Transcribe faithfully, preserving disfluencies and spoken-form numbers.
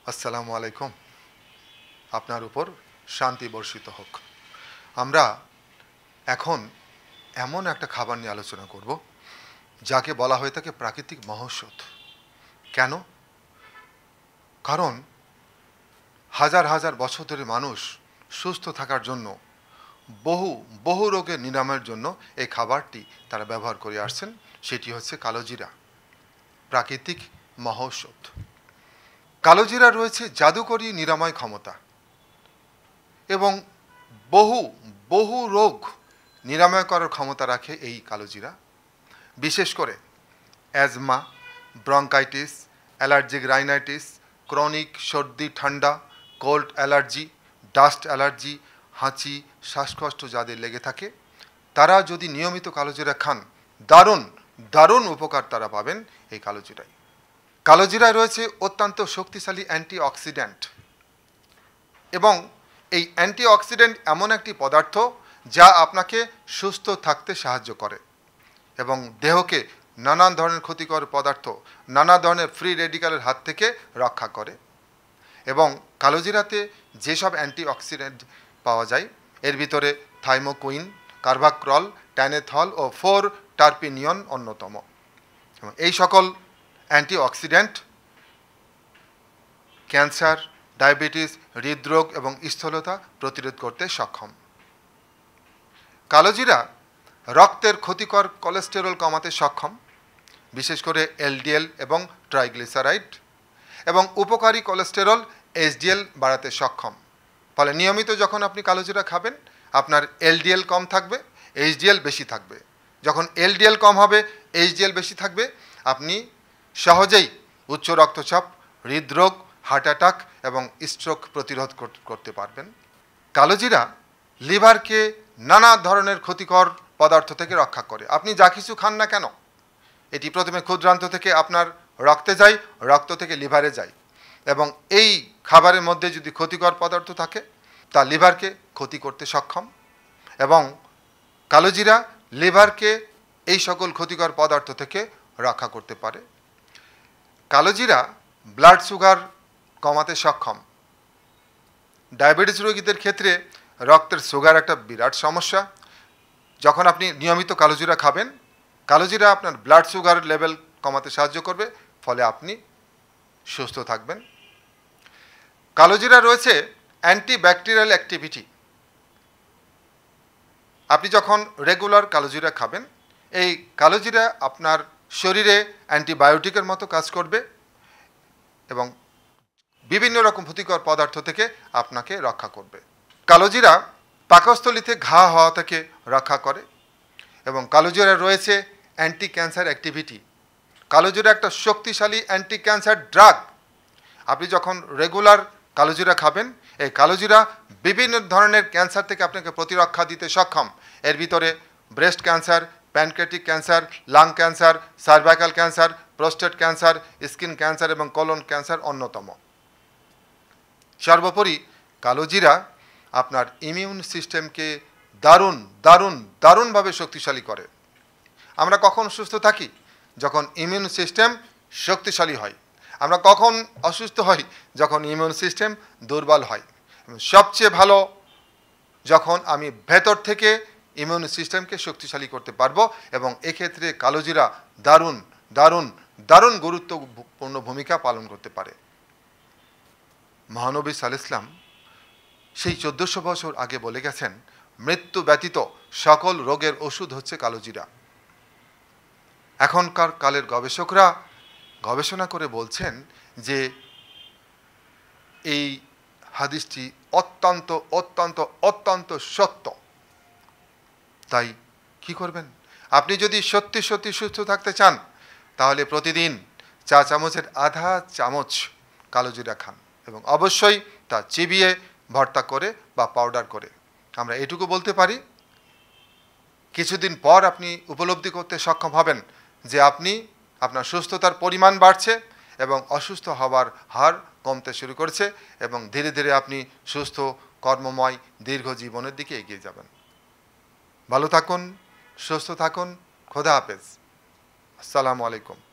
আসসালামু আলাইকুম। আপনার উপর শান্তি বর্ষিত হোক। আমরা এখন এমন একটা খাবার নিয়ে আলোচনা করব যাকে বলা হয়ে থাকে প্রাকৃতিক মহৌষধ। কেন? কারণ হাজার হাজার বছর ধরে মানুষ সুস্থ থাকার জন্য বহু বহু রোগের নিরাময়ের জন্য এই খাবারটি তারা ব্যবহার করে আসছেন। সেটি হচ্ছে কালোজিরা, প্রাকৃতিক মহৌষধ। কালোজিরা রয়েছে জাদুকরী নিরাময় ক্ষমতা এবং বহু বহু রোগ নিরাময় করার ক্ষমতা রাখে এই কালোজিরা। বিশেষ করে asthma, bronchitis, allergic rhinitis, chronic সর্দি ঠান্ডা, কোল্ড অ্যালার্জি, ডাস্ট অ্যালার্জি, হাঁচি, শ্বাসকষ্ট যাদের লেগে থাকে তারা যদি নিয়মিত কালোজিরা খান দারুণ দারুণ উপকার তারা পাবেন এই কালোজিরায়। কালোজিরায় রয়েছে অত্যন্ত শক্তিশালী অ্যান্টিঅক্সিডেন্ট এবং এই অ্যান্টিঅক্সিডেন্ট এমন একটি পদার্থ যা আপনাকে সুস্থ থাকতে সাহায্য করে এবং দেহকে নানান ধরনের ক্ষতিকর পদার্থ, নানা ধরনের ফ্রি রেডিক্যালের হাত থেকে রক্ষা করে। এবং কালোজিরাতে যেসব অ্যান্টিঅক্সিডেন্ট পাওয়া যায় এর ভিতরে থাইমোকুইন, কার্ভাক্রল, ট্যানেথল ও ফোর টার্পিনিয়ন অন্যতম। এই সকল অ্যান্টিঅক্সিডেন্ট ক্যান্সার, ডায়াবেটিস, হৃদরোগ এবং স্থূলতা প্রতিরোধ করতে সক্ষম। কালোজিরা রক্তের ক্ষতিকর কোলেস্টেরল কমাতে সক্ষম, বিশেষ করে এলডিএল এবং ট্রাইগ্লিসারাইড, এবং উপকারী কোলেস্টেরল এইচডিএল বাড়াতে সক্ষম। ফলে নিয়মিত যখন আপনি কালোজিরা খাবেন আপনার এলডিএল কম থাকবে, এইচডিএল বেশি থাকবে। যখন এলডিএল কম হবে, এইচডিএল বেশি থাকবে, আপনি সহজেই উচ্চ রক্তচাপ, হৃদরোগ, হার্ট অ্যাটাক এবং স্ট্রোক প্রতিরোধ করতে পারবেন। কালোজিরা লিভারকে নানা ধরনের ক্ষতিকর পদার্থ থেকে রক্ষা করে। আপনি যা কিছু খান না কেন এটি প্রথমে ক্ষুদ্রান্ত থেকে আপনার রক্তে যায়, রক্ত থেকে লিভারে যায় এবং এই খাবারের মধ্যে যদি ক্ষতিকর পদার্থ থাকে তা লিভারকে ক্ষতি করতে সক্ষম এবং কালোজিরা লিভারকে এই সকল ক্ষতিকর পদার্থ থেকে রক্ষা করতে পারে। কালোজিরা ব্লাড সুগার কমাতে সক্ষম। ডায়াবেটিস রোগীদের ক্ষেত্রে রক্তের সুগার একটা বিরাট সমস্যা। যখন আপনি নিয়মিত কালোজিরা খাবেন কালোজিরা আপনার ব্লাড সুগার লেভেল কমাতে সাহায্য করবে, ফলে আপনি সুস্থ থাকবেন। কালোজিরা রয়েছে অ্যান্টিব্যাকটেরিয়াল অ্যাক্টিভিটি। আপনি যখন রেগুলার কালোজিরা খাবেন এই কালোজিরা আপনার শরীরে অ্যান্টিবায়োটিকের মতো কাজ করবে এবং বিভিন্ন রকম ক্ষতিকর পদার্থ থেকে আপনাকে রক্ষা করবে। কালোজিরা পাকস্থলীতে ঘা হওয়া থেকে রক্ষা করে এবং কালোজিরা রয়েছে অ্যান্টি ক্যান্সার অ্যাক্টিভিটি। কালোজিরা একটা শক্তিশালী অ্যান্টি ক্যান্সার ড্রাগ। আপনি যখন রেগুলার কালোজিরা খাবেন এই কালোজিরা বিভিন্ন ধরনের ক্যান্সার থেকে আপনাকে প্রতিরক্ষা দিতে সক্ষম। এর ভিতরে breast cancer, pancreatic cancer, lung cancer, cervical cancer, prostate cancer, skin cancer এবং কোলন ক্যান্সার অন্যতম। সর্বোপরি কালোজিরা আপনার ইমিউন সিস্টেমকে দারুণ দারুণ দারুণভাবে শক্তিশালী করে। আমরা কখন সুস্থ থাকি? যখন ইমিউন সিস্টেম শক্তিশালী হয়। আমরা কখন অসুস্থ হই? যখন ইমিউন সিস্টেম দুর্বল হয়। সবচেয়ে ভালো যখন আমি ভেতর থেকে ইমিউন সিস্টেমকে শক্তিশালী করতে পারবো এবং এক্ষেত্রে কালোজিরা দারুণ দারুণ দারুণ গুরুত্বপূর্ণ ভূমিকা পালন করতে পারে। মহানবী সাল্লাল্লাহু আলাইহি ওয়াসাল্লাম সেই চোদ্দশো বছর আগে বলে গেছেন মৃত্যু ব্যতীত সকল রোগের ওষুধ হচ্ছে কালোজিরা। এখনকার কালের গবেষকরা গবেষণা করে বলছেন যে এই হাদিসটি অত্যন্ত অত্যন্ত অত্যন্ত সত্য। তাই কি করবেন? আপনি যদি সত্যি সত্যি সুস্থ থাকতে চান তাহলে প্রতিদিন চা চামচের আধা চামচ কালোজিরা খান এবং অবশ্যই তা চিবিয়ে ভর্তা করে বা পাউডার করে। আমরা এটুকু বলতে পারি কিছুদিন পর আপনি উপলব্ধি করতে সক্ষম হবেন যে আপনি আপনার সুস্থতার পরিমাণ বাড়ছে এবং অসুস্থ হওয়ার হার কমতে শুরু করেছে এবং ধীরে ধীরে আপনি সুস্থ, কর্মময়, দীর্ঘ জীবনের দিকে এগিয়ে যাবেন। ভালো থাকুন, সুস্থ থাকুন। খোদা হাফেজ। আসসালামু আলাইকুম।